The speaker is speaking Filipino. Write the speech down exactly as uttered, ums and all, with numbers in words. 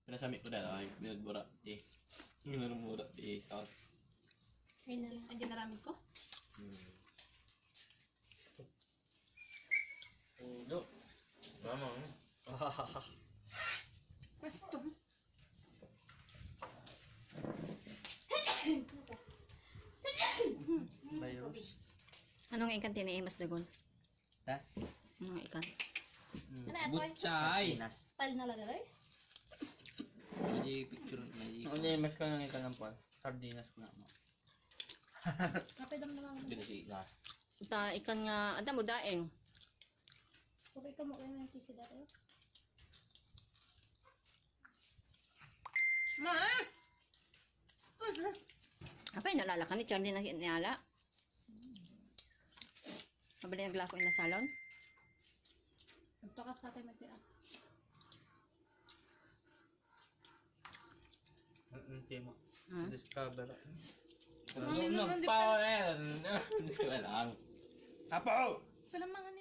Pinasami ko dala ay binagburak eh. Ginarumura eh sauce. Ay na, ay dinaramid ko. Hmm. Ulo. Mama. Pwesto. Virus. Anong ikan tiniimas dagon? Ha? Anong ikan? Ano ito? Butchay. Style na lalay? May picture may Hindi, mas ka nang ikan ng Paul. Sardinas ko na mo. Kapidam naman. Hindi na siya. Ta ikan nga ada mo daeng. Okay ka mo kayo yung tissue dati. Ma! Apay nalala ka ni Charlie na niala. Mabali naglako na salon. Nagtakas sa akin magtiak. Ang tema. Hmm? Discover. Ano nang power? Wala lang. Apo! Palamang